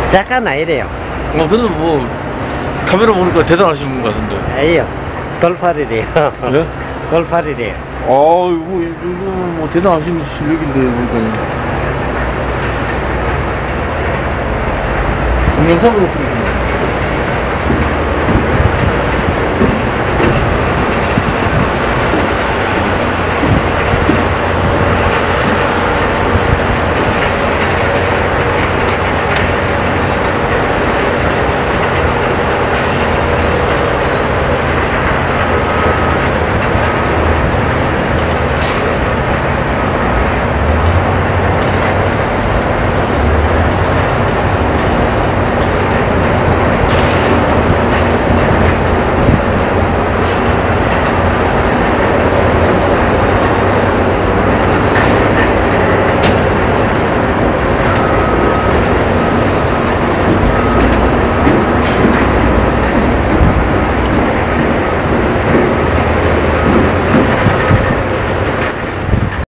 작가는 아니래요. 근데 뭐 카메라 보니까 대단하신 분 같은데. 아니요. 돌팔이래요. 네? 돌팔이래요. 뭐, 이 정도면 뭐 대단하신 실력인데, 보니까. 동영상으로 찍으신